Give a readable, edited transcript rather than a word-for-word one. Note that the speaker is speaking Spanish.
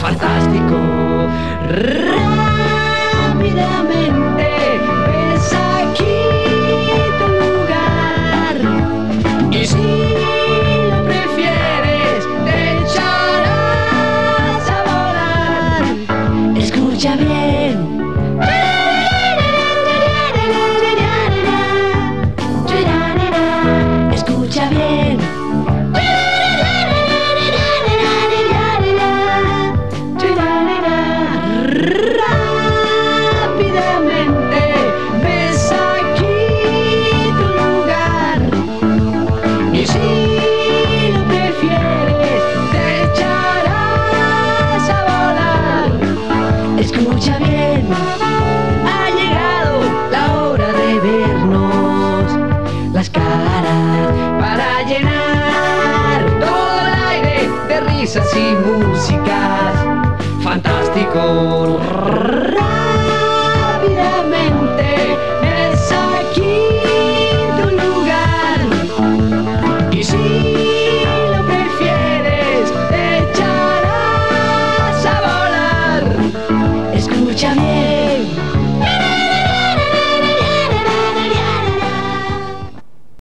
fantástico. Rápidamente ves aquí tu lugar, y si lo prefieres te echarás a volar. Escucha bien. Escucha bien. Rápidamente ves aquí tu lugar, y si lo prefieres te echarás a volar. Escucha bien. Ha llegado la hora de vernos las caras para llenar todo el aire de risas y músicas. Fantástico.